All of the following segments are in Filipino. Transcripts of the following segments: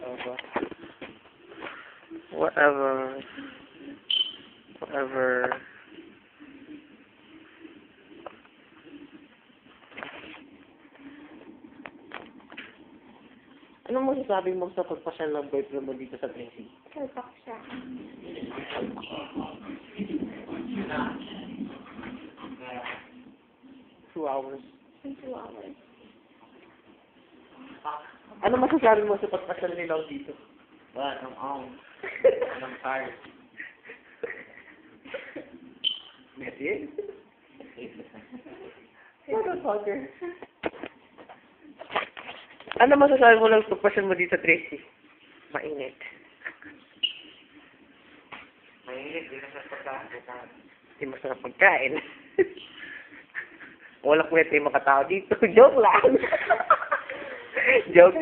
Whatever. Whatever. Whatever. Ano mo sasabi mo sa pagpasyal ng boyfriend mo dito sa Tracy? Salpak siya. 2 hours. 2 hours. Ano masasabi mo sa pagpasyal nila dito? But I'm tired. That's it? Motherfucker. Ano masasabi mo lang sa pagpasyal mo dito, Tracy? Mainit. Mainit, di na sa pagkain. Hindi masarap pagkain. Walang kwenta yung mga tao dito. Joke lang. joke.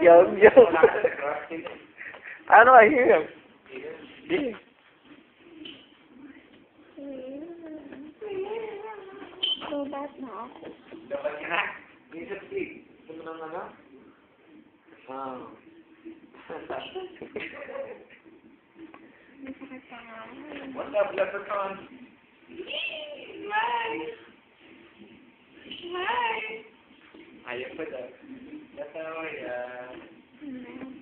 Ano, I hear him. Yeah. So bad na ako. Dapat ka na. Minsan sleep. Gusto mo naman ano? Masakit pa nga. What's up, leprechaun? Hi! Hi! Ayaw pa daw. That's how I, Hmm.